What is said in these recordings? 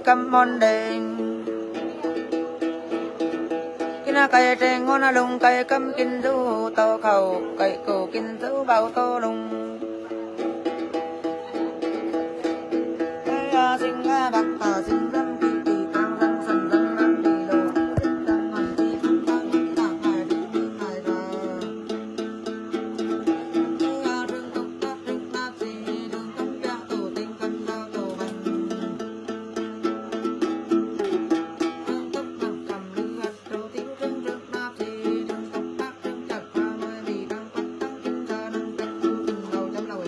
cắm mòn đèn kina cây trên ngon lùng cây cắm kinh du tàu khẩu cây cổ kinh du bao tô lùng cây sinh bạc sinh dâm kỳ kỳ tăng dâm sần dâm năm đi lô tăng ngàn chi tăng tăng tăng hải đứng hải ra cây rừng tóc tóc rừng nát gì đường cắm bẹ tổ tinh cắm dao tổ văn rừng tóc nặng cầm lưỡi tổ tinh rừng rừng nát gì đường tóc tóc rừng chặt hoa mai vì đang quắt tăng kinh ra nâng cắt tu từng đầu chấm đầu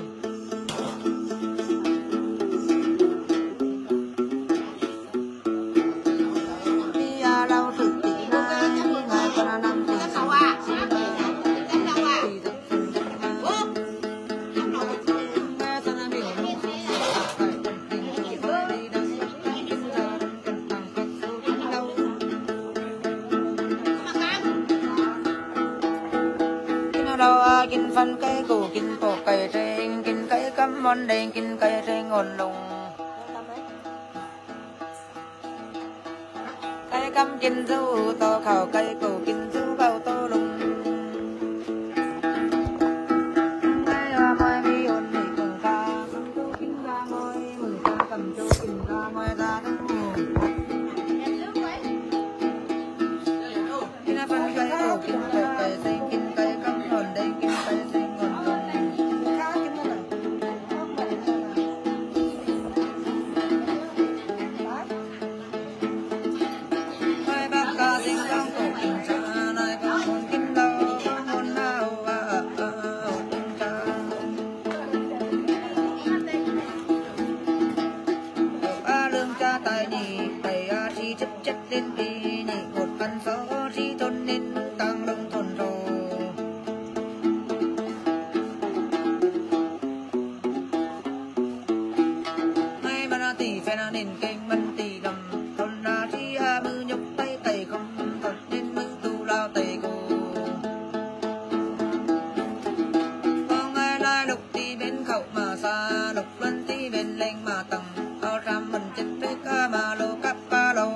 lâu sự tỷ na ngày còn năm tỷ sáu à đâu kinh phân cây cổ kinh tổ cây trên kinh cây cắm mòn đèn kinh cây trên ngọn lùng cây cắm kinh du to khảo cây cổ kinh du bao tô lùng cây hoa mai vi hồn để cùng ta cầm châu kinh ra ngôi mừng ta cầm châu kinh ra ngôi ra đứng kinh phân cây cổ kinh tổ cây trên kinh cây cắm mòn đèn kinh cây trên ngọn lùng chất lên đi nhị một phần gió chi thôn nên tăng lông thôn rồ ngay mà tỷ phải là nền kênh mân tỷ đầm thôn là chi mư nhục tay tay không thật nên mư tu lao tay cô con ai lai lục đi bên khẩu mà xa lục luân đi bên lệnh mà tầng ao ram mình chết với ca mà lô cắp ca lâu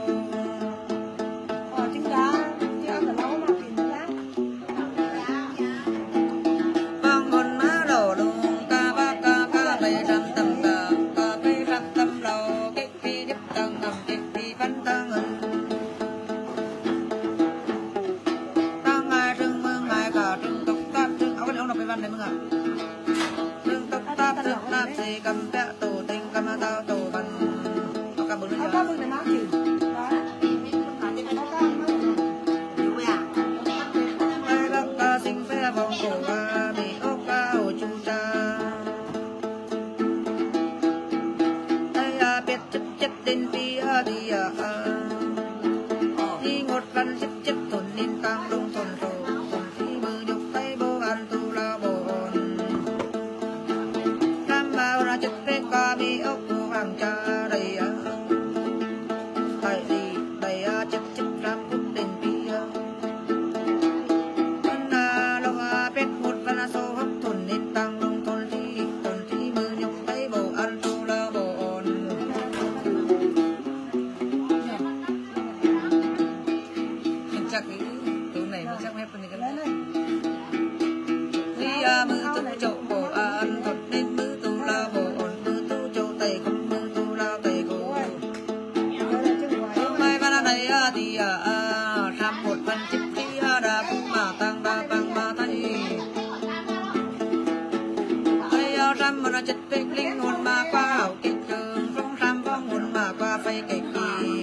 cầm bẹ tổ tinh cầm tao tổ văn có cả bốn cái bữa này chữ bác sinh phe vòng cổ bị ốc cao chu cha đây biết chất chất đến phía đi đi ngột văn chất chất tổn nên tăng lông thôn rồ còn khi mưa nhục tay bố ăn tu lao bồn chất phê ca mi ốc của hoàng cha đầy tại vì đầy chất chất ram cút đền bia con lâu phết một văn số hấp thôn nên tăng lông thôn thi mưa nhục tay bầu ăn tu la bồn chắc cái tủ này nó chắc hết phần này cái này khi mưa tức chậu bầu ăn thôn nên mưa tu la bồn thìram một phần chip khi đã cũng mà tăng ba thay thấy ram mà chất tích linh hồn mà qua hảo kịch trường phong ram phong hồn mà qua phay kịch kỳ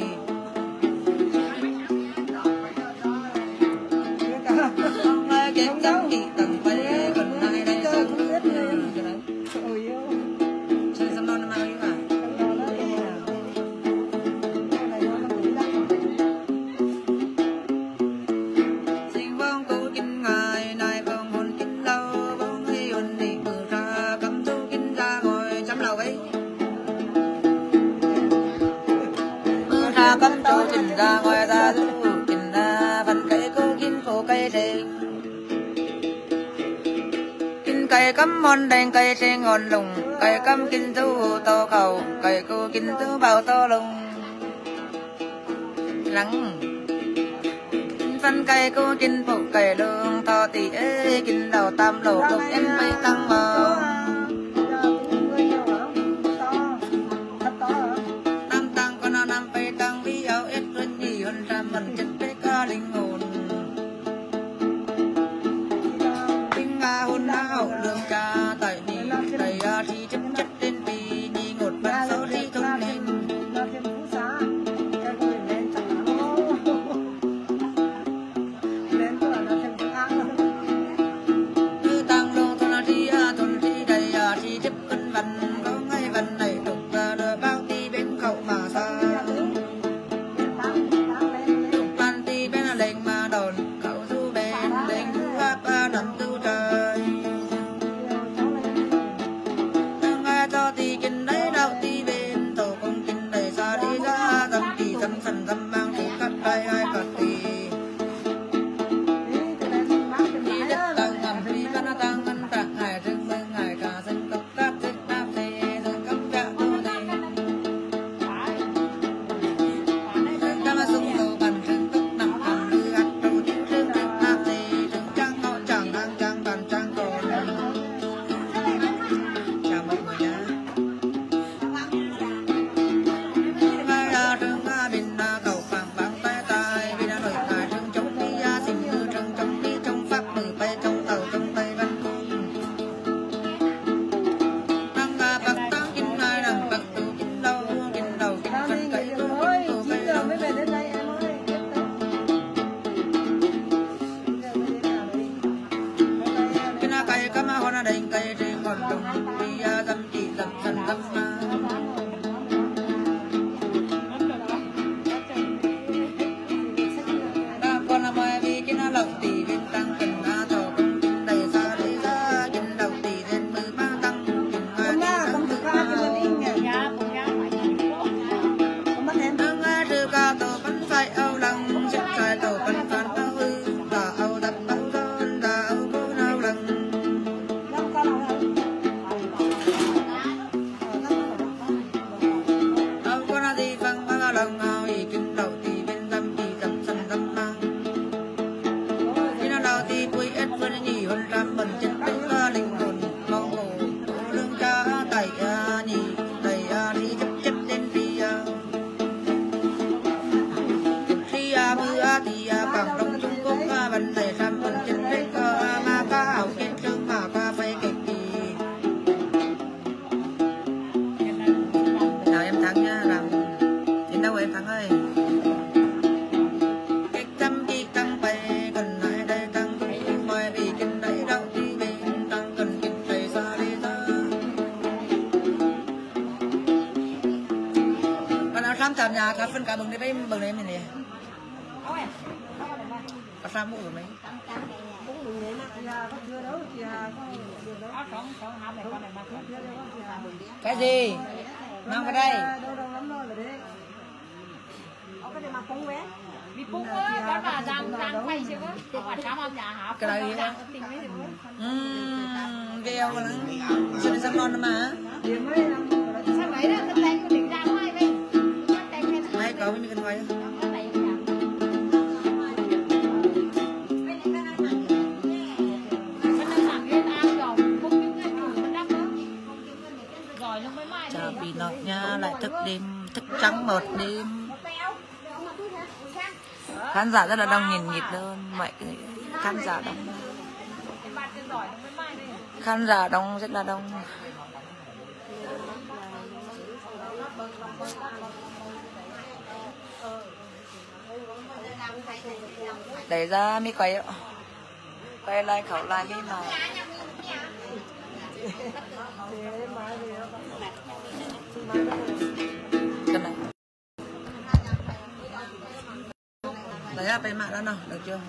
không ai kịch chẳng kỳ tầng phay gần này đây chơi xăm non năm nay mà cắm trâu trình ra ngoài ra du trình ra phần cây cô kinh phố cây đèn kinh cây cắm mòn đèn cây trên ngọn lùng cây cắm kinh du to cầu cây cô kinh du bao to lùng lắng phân cây cô kinh phụ cây lương to thì ê kinh đầu tam lầu lục em bay tăng màu tam tăng con năm bay tăng bí áo ít hơn gì hơn trăm mình chất bé ca linh hồn tinh nga hôn đã hậu lương cha tại ni đầy thì chất chất lên vì ni ngột ban số đi thông nên nhà cá phân cá bừng đấy bừng đấy mình nè cá pha mũ rồi mấy cái gì mang vào đây bị bung á, đó là đang quay chưa có, quả cá mắm nhà hả? Cái này gheo nó, xin sắm non mà. Sao vậy đó, cái tay của mình ra ngoài vậy? Mấy cậu mới cần quay. Chào bị nọ nha, lại thức đêm, thức trắng một đêm. Khán giả rất là đông, nhìn nhịp luôn, mọi khán giả đông. Khán giả đông rất là đông. Đẩy ra mới quay lại khẩu lại mới mà. Cái này lấy ra bên mạng đó nào, được chưa?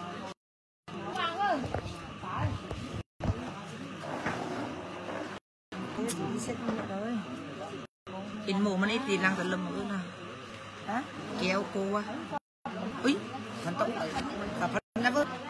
In mù mình ít thì năng tận lưng một cái nào. Hả? Kéo cô quá. Úi, phản tốc. Phản nó vớt.